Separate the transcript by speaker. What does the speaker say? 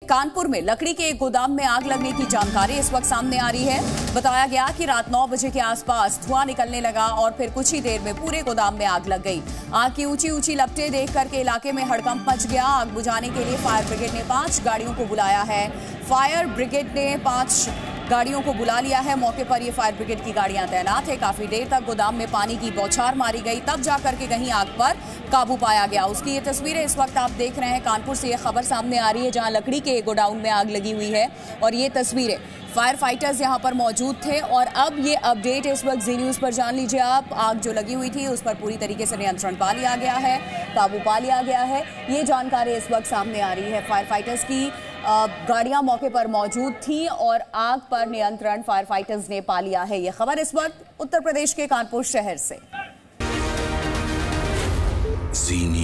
Speaker 1: कानपुर में लकड़ी के एक गोदाम में आग लगने की जानकारी इस वक्त सामने आ रही है। बताया गया कि रात 9 बजे के आसपास धुआं निकलने लगा और फिर कुछ ही देर में पूरे गोदाम में आग लग गई। आग की ऊंची ऊंची लपटें देख करके इलाके में हड़कंप मच गया। आग बुझाने के लिए फायर ब्रिगेड ने 5 गाड़ियों को बुलाया है। फायर ब्रिगेड ने 5 गाड़ियों को बुला लिया है। मौके पर ये फायर ब्रिगेड की गाड़ियां तैनात है। काफी देर तक गोदाम में पानी की बौछार मारी गई, तब जाकर के कहीं आग पर काबू पाया गया। उसकी ये तस्वीरें इस वक्त आप देख रहे हैं। कानपुर से ये खबर सामने आ रही है जहां लकड़ी के गोडाउन में आग लगी हुई है और ये तस्वीरें फायर फाइटर्स यहां पर मौजूद थे। और अब ये अपडेट इस वक्त जी न्यूज पर जान लीजिए आप। आग जो लगी हुई थी उस पर पूरी तरीके से नियंत्रण पा लिया गया है, काबू पा लिया गया है। ये जानकारी इस वक्त सामने आ रही है। फायर फाइटर्स की गाड़ियां मौके पर मौजूद थी और आग पर नियंत्रण फायर फाइटर्स ने पा लिया है। ये खबर इस वक्त उत्तर प्रदेश के कानपुर शहर से।